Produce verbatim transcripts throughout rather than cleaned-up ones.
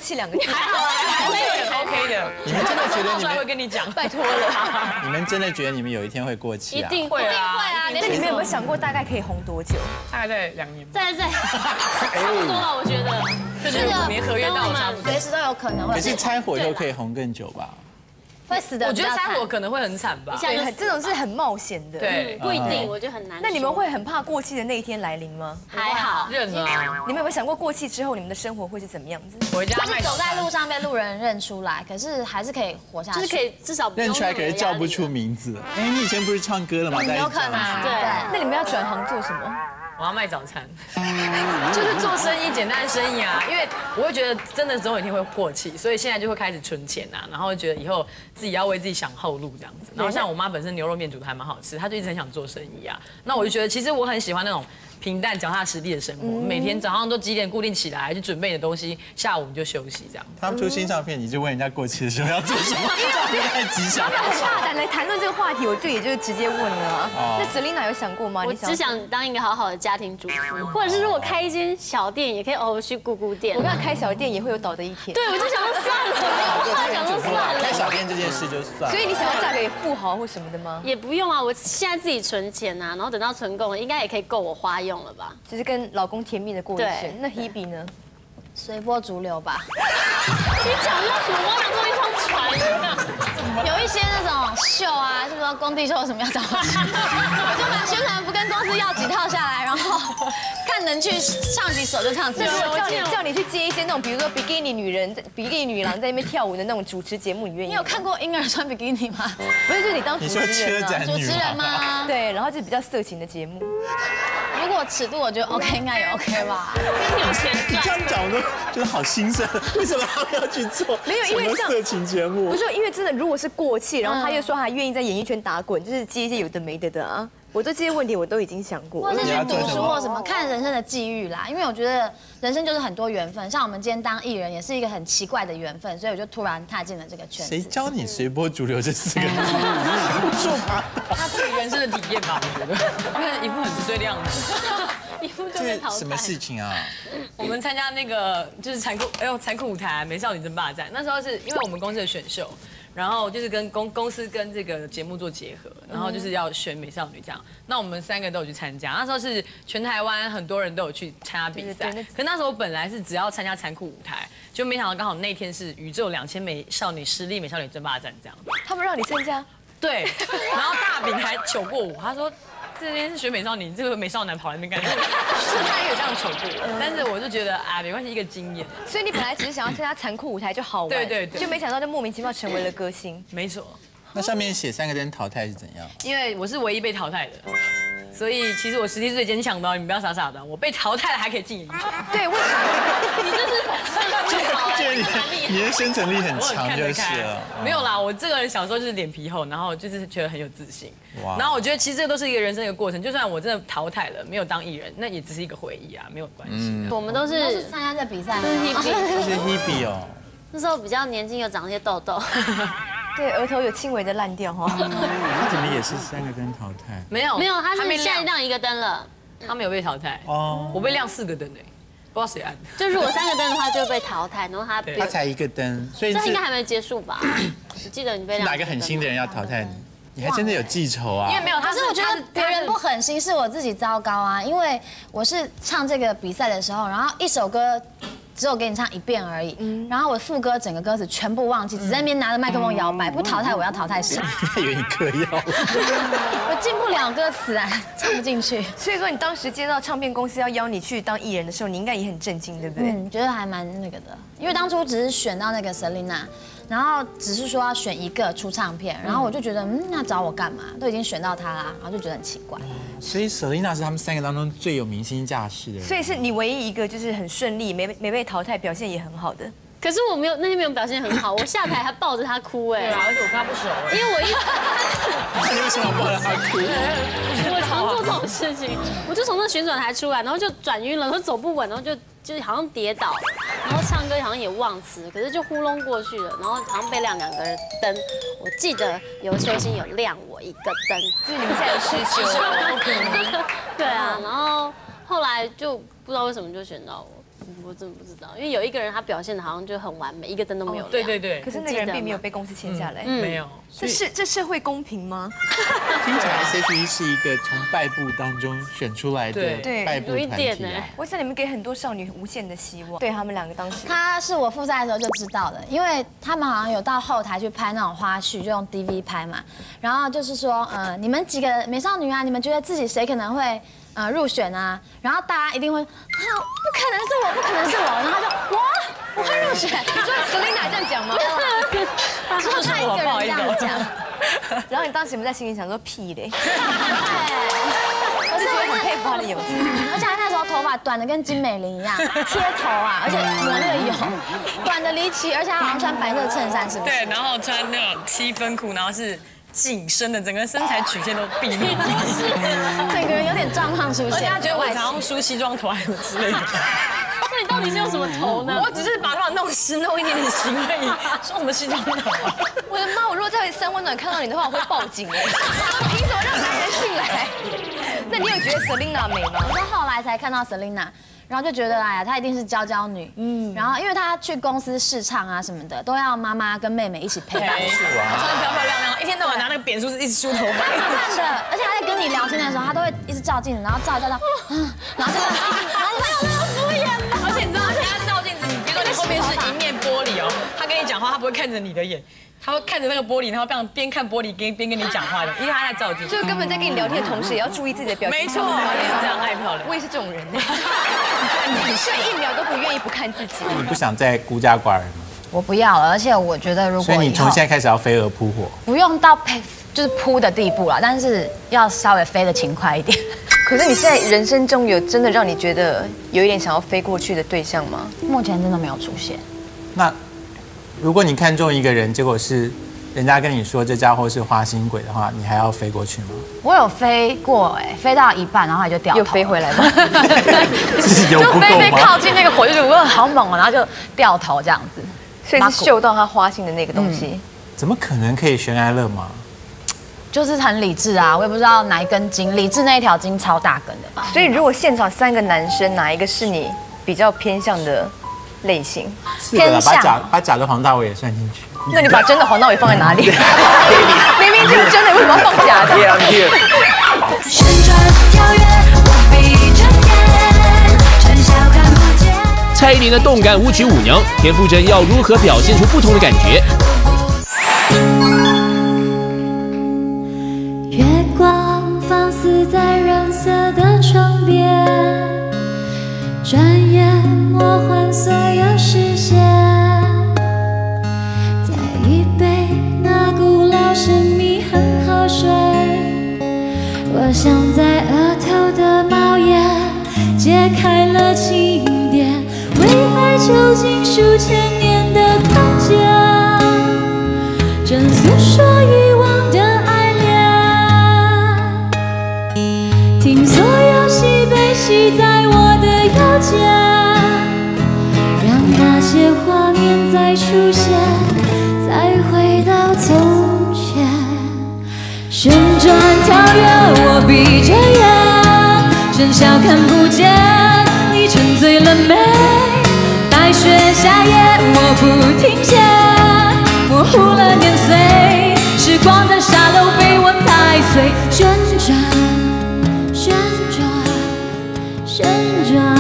气两个字？ 还好，还会很 OK 的。 你们真的觉得你们会跟你讲， 拜托了。 你们真的觉得你们有一天会过气啊？ 一定会啊， 会啊。 那你们有没有想过大概可以红多久？ 大概在两年， 在在，差不多了，我觉得。 就是五年合约到差不多。 随时都有可能会。 可是拆火以后可以红更久吧？ 会死的。 我觉得拆火可能会很惨吧。 对，这种是很冒险的。 对， 不一定，我觉得很难。 那你们会很怕过气的那一天来临吗？ 还好， 认啊。 你们有没有想过过气之后你们的生活会是怎么样子？ 回家就是走在路上被路人认出来，可是还是可以活下去，就是可以至少认出来，可是叫不出名字。哎，你以前不是唱歌的吗？ 有可能，对。 那你们要转行做什么？ 我要卖早餐，就是做生意，简单的生意啊。因为我会觉得真的总有一天会过气，所以现在就会开始存钱啊，然后觉得以后自己要为自己想后路这样子。然后像我妈本身牛肉面煮的还蛮好吃，她就一直很想做生意啊。那我就觉得其实我很喜欢那种平淡脚踏实地的生活，每天早上都几点固定起来去准备你的东西，下午你就休息这样。 他们出新唱片，你就问人家过期的时候要做什么，这样太吉祥。 他们很大胆来谈论这个话题，我就也就直接问了。那 Selina 有想过吗？ 我只想当一个好好的家庭主妇，或者是如果开一间小店，也可以偶尔去顾顾店。 我跟他开小店也会有倒的一天。 对，我就想说算了，我后来想说算了。 开小店这件事就算了。 所以你想要嫁给富豪或什么的吗？ 也不用啊，我现在自己存钱啊，然后等到存够了，应该也可以够我花用了吧？ 就是跟老公甜蜜的过一生。那 Hebe 呢？ 随波逐流吧。你讲那什么？我想坐一艘船呢。有一些那种秀啊，是说工地秀有什么要找我去，我就把宣传不跟公司要几套下来，然后看能去唱几首就唱几首。 叫你叫你去接一些那种，比如说比基尼女人、比基尼女郎在那边跳舞的那种主持节目，你愿意？ 你有看过婴儿穿比基尼吗？ 不是，就是你当主持人啊， 主持人吗？ 对，然后就是比较色情的节目。 如果尺度我觉得 OK， 应该也 OK 吧。跟你有钱赚。 你这样讲我都觉得好心酸，为什么他们要去做？ 没有，因为色情节目。 不是，因为真的，如果是过气，然后他又说他愿意在演艺圈打滚，就是接一些有的没的的啊。我对这些问题我都已经想过。 或者是去读书或什么，看人生的际遇啦。因为我觉得人生就是很多缘分，像我们今天当艺人也是一个很奇怪的缘分，所以我就突然踏进了这个圈子。 谁教你随波逐流这四个字？ 说他他自己人生的体验吧，我觉得，因为一副很碎的样子。 一副就被淘汰。 什么事情啊？ 我们参加那个就是残酷，哎呦残酷舞台美少女争霸战，那时候是因为我们公司的选秀。然后就是跟公公司跟这个节目做结合，然后就是要选美少女这样。那我们三个都有去参加，那时候是全台湾很多人都有去参加比赛。可那时候本来是只要参加残酷舞台，就没想到刚好那天是宇宙两千美少女实力美少女争霸战这样。 他们让你参加？ 对。然后大饼还糗过我，他说。这边是学美少女，这个美少男跑来那边干什么？是他也有这样糗过，但是我就觉得啊，没关系，一个经验。 所以你本来只是想要参加残酷舞台就好玩， 对对对， 就没想到就莫名其妙成为了歌星。 没错。 那上面写三个灯淘汰是怎样？ 因为我是唯一被淘汰的，所以其实我实力最坚强的，你们不要傻傻的，我被淘汰了还可以进演艺圈。 对，为什么？ 你就是就是你你的生存力很强就是了。 没有啦，我这个人小时候就是脸皮厚，然后就是觉得很有自信。然后我觉得其实这个都是一个人生的过程，就算我真的淘汰了，没有当艺人，那也只是一个回忆啊，没有关系。 我们都是参加这比赛， 这是 Hebe 哦。 那时候比较年轻，有长一些痘痘。 对，额头有轻微的烂掉哈。 他怎么也是三个灯淘汰？ 没有， 没有，他是现在亮一个灯了， 他没有被淘汰。哦，我被亮四个灯哎，不知道谁按的。 就如果三个灯的话，就被淘汰，然后他他才一个灯，所以这应该还没结束吧？我记得你被亮。 哪个狠心的人要淘汰你？你还真的有记仇啊？ 因为没有， 可是我觉得别人不狠心，是我自己糟糕啊。因为我是唱这个比赛的时候，然后一首歌。只有给你唱一遍而已，然后我副歌整个歌词全部忘记，只在那边拿着麦克风摇摆，不淘汰我要淘汰谁？ 他以为你嗑药。 我进不了歌词啊，唱不进去。 所以说你当时接到唱片公司要邀你去当艺人的时候，你应该也很震惊，对不对？ 嗯，觉得还蛮那个的，因为当初只是选到那个 Selina。然后只是说要选一个出唱片，然后我就觉得，嗯，那找我干嘛？都已经选到他啦，然后就觉得很奇怪。 所以 Selina 是他们三个当中最有明星架势的人。 所以是你唯一一个就是很顺利，没没被淘汰，表现也很好的。 可是我没有那天没有表现很好，我下台还抱着他哭哎。 对啊，而且我跟他不熟哎。 因为我一， 那你为什么抱着他哭？ 我常做这种事情，我就从那旋转台出来，然后就转晕了，然后走不稳，然后就就是好像跌倒，然后唱歌好像也忘词，可是就糊弄过去了，然后好像被亮两个灯。我记得尤秋兴有亮我一个灯， 就是你们现在的师兄。 对啊，然后后来就不知道为什么就选到我。 我真的不知道，因为有一个人他表现的好像就很完美，一个灯都没有亮。 对对对， 可是那个人并没有被公司签下来， 没有。 这是这社会公平吗？ 听起来 S H E 是一个从败部当中选出来的对败部有一团体啊点呢。 我想你们给很多少女无限的希望，对他们两个当时。 他是我复赛的时候就知道的，因为他们好像有到后台去拍那种花絮，就用 D V 拍嘛。然后就是说，呃，你们几个美少女啊，你们觉得自己谁可能会呃入选啊？然后大家一定会，啊，不可能是我，不可能是我。然后他就我我会入选。 你说 Selina 这样讲吗？ 只有他一个人这样讲。 然后你当时有没有在心里想说屁嘞？我是觉得很佩服他的勇气。 而且他那时候头发短的跟金美玲一样，贴头啊，而且抹那个油，短的离奇，而且他好像穿白色衬衫，是不是？ 对，然后穿那种七分裤，然后是紧身的，整个身材曲线都毕露， 整个人有点壮胖出而且现。 他觉得我常用梳西装头还是之类的。 那你到底是用什么头呢？ 我只是把头发弄湿，弄一点点型而已，说什么西装头啊？ 我的妈！我如果在三温暖看到你的话，我会报警哎！凭什么让男人进来？那你有觉得 Selina 美吗？ 我是后来才看到 Selina， 然后就觉得哎呀，她一定是娇娇女。嗯，然后因为她去公司试唱啊什么的，都要妈妈跟妹妹一起陪伴去。 穿得漂漂亮亮，一天到晚拿那个扁梳子一直梳头发。 看的，而且她在跟你聊天的时候，她都会一直照镜子，然后照一照照，嗯，然后就，然后就没有敷衍吗？ 而且你知道，他照镜子，你比如说你后面是一面玻璃哦，他跟你讲话，他不会看着你的眼。他会看着那个玻璃，然后边边看玻璃边边跟你讲话的，因为他在照镜。 就是根本在跟你聊天的同时，也要注意自己的表情。 没错，我也是这样爱漂亮。 我也是这种人，所以一秒都不愿意不看自己。 你不想再孤家寡人吗？ 我不要了，而且我觉得如果所以你从现在开始要飞蛾扑火。 不用到配就是扑的地步了，但是要稍微飞得勤快一点。 可是你现在人生中有真的让你觉得有一点想要飞过去的对象吗？ 目前真的没有出现。 那如果你看中一个人，结果是人家跟你说这家伙是花心鬼的话，你还要飞过去吗？ 我有飞过，哎，飞到一半，然后就掉头， 又飞回来吗？ 是油不够吗？ 就飞飞靠近那个火，就觉得哇好猛哦，然后就掉头这样子。 所以是嗅到他花心的那个东西。嗯、 怎么可能可以悬崖勒马？ 就是很理智啊，我也不知道哪一根筋，理智那一条筋超大根的。 所以如果现场三个男生，哪一个是你比较偏向的类型？ 四个了，把假把假的黄大炜也算进去。 那你把真的黄大炜放在哪里？明明就是真的，为什么要放假的？ 旋转跳跃，我闭着眼，趁小看不见。 蔡依林的动感舞曲《舞娘》，田馥甄要如何表现出不同的感觉？ 月光放肆在染色的窗边，转眼魔幻所有视线，再一杯那古老神秘很好睡，我想在额头的帽檐揭开了经典，为爱囚禁数千年的框架，正诉说遗忘的爱恋，听所有喜悲喜在我的腰间，让那些画面再出现，再回到从前，旋转跳跃，我闭着眼，真笑看不见，你沉醉了没？白雪夏夜，我不停歇，模糊了年岁，时光的沙漏被我踩碎，旋转，旋转，旋转，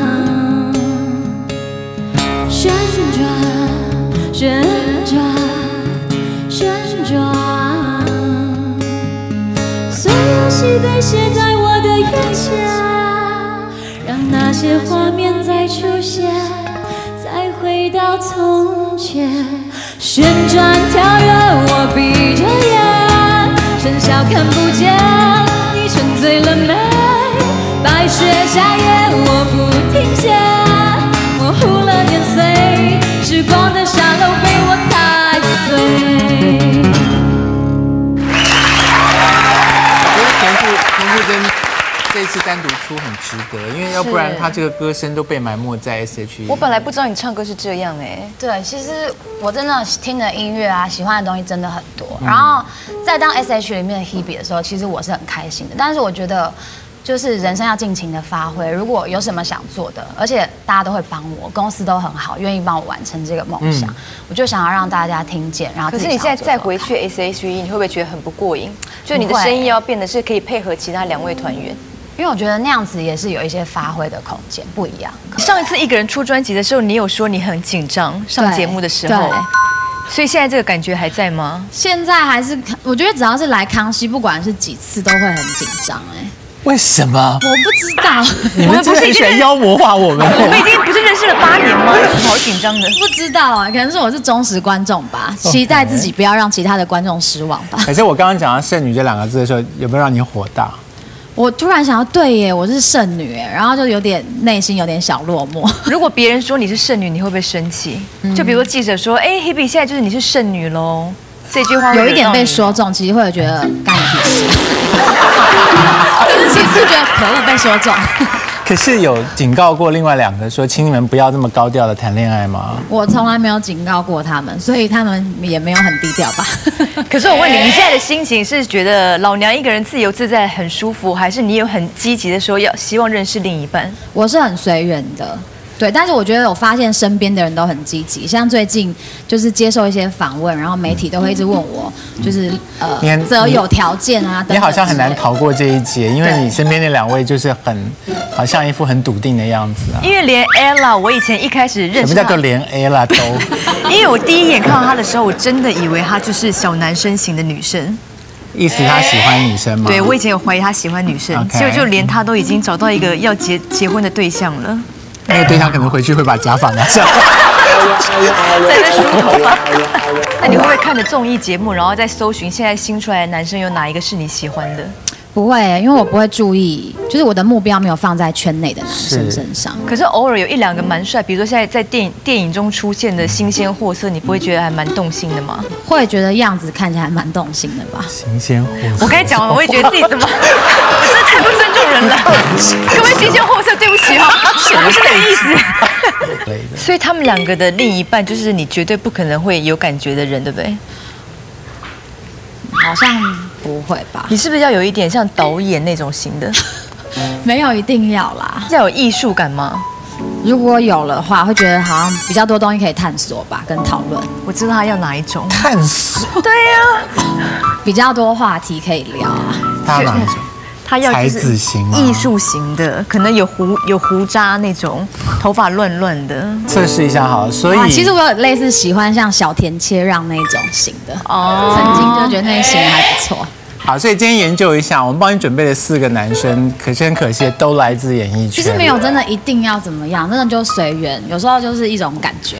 旋转，旋转，旋转，所有喜悲写在我的眼前，让那些画面再出现，再回到从前，旋转跳跃，我闭着眼，真笑看不见，你沉醉了没？白雪夏夜，我不停歇，模糊了年岁，时光的沙漏被我踩碎。 我觉得田馥田馥甄这次单独出很值得，因为要不然他这个歌声都被埋没在 S H E。 我本来不知道你唱歌是这样哎。 对，其实我真的听的音乐啊，喜欢的东西真的很多。然后在当 S H E 里面的 Hebe 的时候，其实我是很开心的。但是我觉得就是人生要尽情的发挥。如果有什么想做的，而且大家都会帮我，公司都很好，愿意帮我完成这个梦想，嗯、我就想要让大家听见。然后可是你现在再回去 S H E， 你会不会觉得很不过瘾？就你的声音要变得是可以配合其他两位团员。 因为我觉得那样子也是有一些发挥的空间，不一样。 上一次一个人出专辑的时候，你有说你很紧张，上节目的时候，所以现在这个感觉还在吗？ 现在还是，我觉得只要是来康熙，不管是几次都会很紧张哎。 为什么？ 我不知道。 你们真的很喜欢妖魔化我们。 我们已经不是认识了八年吗？有什么好紧张的？ 不知道啊，可能是我是忠实观众吧，期待自己不要让其他的观众失望吧。 可是我刚刚讲到剩女这两个字的时候，有没有让你火大？ 我突然想到，对耶，我是剩女耶，然后就有点内心有点小落寞。 如果别人说你是剩女，你会不会生气？嗯、就比如说记者说，哎 ，Hebe 现在就是你是剩女喽，这句话有一点被说中，其实会觉得干你屁事。可是其实是觉得可恶被说中。 可是有警告过另外两个说，请你们不要这么高调的谈恋爱吗？ 我从来没有警告过他们，所以他们也没有很低调吧。 可是我问你，你现在的心情是觉得老娘一个人自由自在很舒服，还是你有很积极的说要希望认识另一半？ 我是很随缘的。对，但是我觉得我发现身边的人都很积极，像最近就是接受一些访问，然后媒体都会一直问我，就是呃择友条件啊等等。 你好像很难逃过这一劫，因为你身边那两位就是很好像一副很笃定的样子啊。 因为连 Ella， 我以前一开始认识她， 什么叫做连 Ella 都？ 因为我第一眼看到她的时候，我真的以为她就是小男生型的女生。 意思他喜欢女生吗？ 对，我以前有怀疑他喜欢女生，结果就连他都已经找到一个要结结婚的对象了。 那个对象可能回去会把假发拿下来， 在那梳头发。那你会不会看着综艺节目，然后再搜寻现在新出来的男生有哪一个是你喜欢的？ 不会，因为我不会注意，就是我的目标没有放在圈内的男生身上。 可是偶尔有一两个蛮帅，比如说现在在电影电影中出现的新鲜货色，你不会觉得还蛮动心的吗？ 会觉得样子看起来蛮动心的吧？ 新鲜货色。 我刚才讲完，我也觉得自己怎么，我真的太不尊重人了。各位新鲜货色，对不起哈，我不是这个意思。所以他们两个的另一半，就是你绝对不可能会有感觉的人，对不对？ 好像不会吧？ 你是不是要有一点像导演那种型的？ 没有一定要啦， 要有艺术感吗？ 如果有的话，会觉得好像比较多东西可以探索吧，跟讨论。 我知道他要哪一种探索。 对呀、 啊，比较多话题可以聊啊。 他哪一种？ 他要才子型吗？ 艺术型的，可能有胡有胡渣那种，头发乱乱的。 测试一下好了，所以、 啊、其实我有类似喜欢像小田切让那种型的，哦，曾经就觉得那型还不错。 好，所以今天研究一下，我们帮你准备的四个男生，可是很可惜都来自演艺圈。 其实没有真的一定要怎么样，真的就随缘，有时候就是一种感觉。